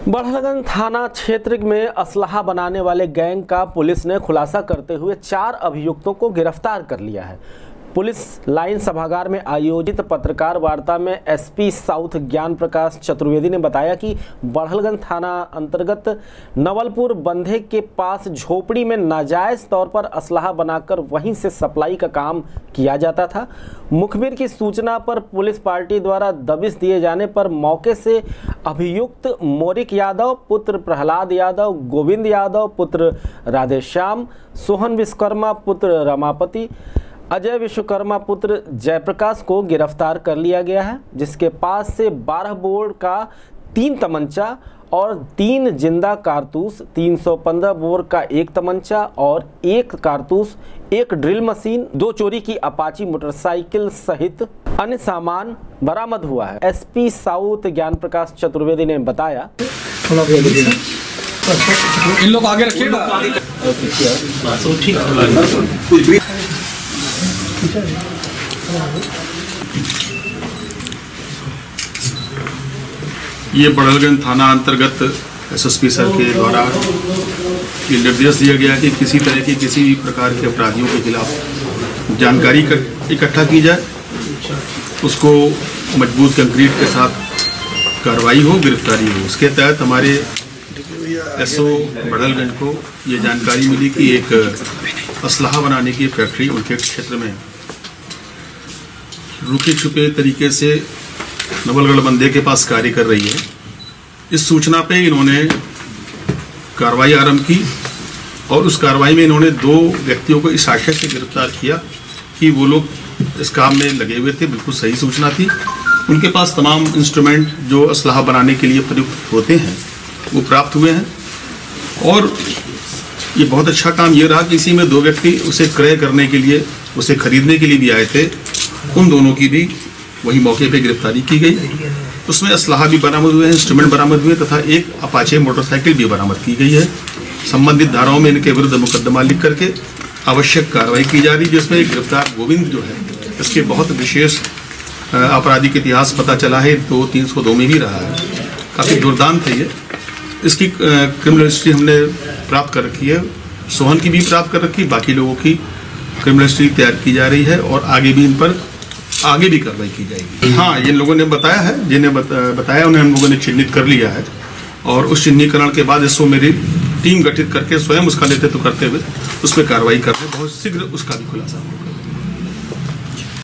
बढ़लगंज थाना क्षेत्र में असलहा बनाने वाले गैंग का पुलिस ने खुलासा करते हुए 4 अभियुक्तों को गिरफ्तार कर लिया है। पुलिस लाइन सभागार में आयोजित पत्रकार वार्ता में एसपी साउथ ज्ञान प्रकाश चतुर्वेदी ने बताया कि बढ़लगंज थाना अंतर्गत नवलपुर बंधे के पास झोपड़ी में नाजायज तौर पर असलहा बनाकर वहीं से सप्लाई का काम किया जाता था। मुखबिर की सूचना पर पुलिस पार्टी द्वारा दबिश दिए जाने पर मौके से अभियुक्त मोरिक यादव पुत्र प्रहलाद यादव, गोविंद यादव पुत्र राधेश्याम, सोहन विश्वकर्मा पुत्र रमापति, अजय विश्वकर्मा पुत्र जयप्रकाश को गिरफ्तार कर लिया गया है, जिसके पास से 12 बोर का 3 तमंचा और 3 जिंदा कारतूस, 315 बोर का 1 तमंचा और 1 कारतूस, 1 ड्रिल मशीन, 2 चोरी की अपाची मोटरसाइकिल सहित अन्य सामान बरामद हुआ है। एसपी साउथ ज्ञान प्रकाश चतुर्वेदी ने बताया, इन लोग आगे रखिएगा। ये बढ़लगंज थाना अंतर्गत एसएसपी सर के द्वारा ये निर्देश दिया गया कि किसी तरह की किसी भी प्रकार के अपराधियों के खिलाफ जानकारी इकट्ठा की जाए, उसको मजबूत कंक्रीट के साथ कार्रवाई हो, गिरफ्तारी हो। इसके तहत हमारे एसओ बढ़लगंज को ये जानकारी मिली कि एक असलहा बनाने की फैक्ट्री उनके क्षेत्र में रुके छुपे तरीके से नवलगढ़ बंधे के पास कार्य कर रही है। इस सूचना पे इन्होंने कार्रवाई आरंभ की और उस कार्रवाई में इन्होंने 2 व्यक्तियों को इस आशय से गिरफ्तार किया कि वो लोग इस काम में लगे हुए थे। बिल्कुल सही सूचना थी। उनके पास तमाम इंस्ट्रूमेंट जो असलहा बनाने के लिए प्रयुक्त होते हैं वो प्राप्त हुए हैं और ये बहुत अच्छा काम ये रहा कि इसी में 2 व्यक्ति उसे क्रय करने के लिए, उसे खरीदने के लिए भी आए थे। उन दोनों की भी वही मौके पे गिरफ्तारी की गई। उसमें असलहा भी बरामद हुए हैं, इंस्ट्रूमेंट बरामद हुए तथा 1 अपाचे मोटरसाइकिल भी बरामद की गई है। संबंधित धाराओं में इनके विरुद्ध मुकदमा लिख करके आवश्यक कार्रवाई की जा रही है, जिसमें गिरफ्तार गोविंद जो है इसके बहुत विशेष आपराधिक इतिहास पता चला है। 302 में भी रहा है, काफ़ी दुर्दांत है ये। इसकी क्रिमिनल हिस्ट्री हमने प्राप्त कर रखी है, सोहन की भी प्राप्त कर रखी, बाकी लोगों की क्रिमिनल हिस्ट्री तैयार की जा रही है और आगे भी इन पर आगे भी कार्रवाई की जाएगी। हाँ, जिन लोगों ने बताया है, जिन्हें बताया उन्हें हम लोगों ने चिन्हित कर लिया है और उस चिन्हीकरण के बाद इसको मेरी टीम गठित करके स्वयं उसका नेतृत्व करते हुए उस पर कार्रवाई कर रहे हैं। बहुत शीघ्र उसका भी खुलासा होगा।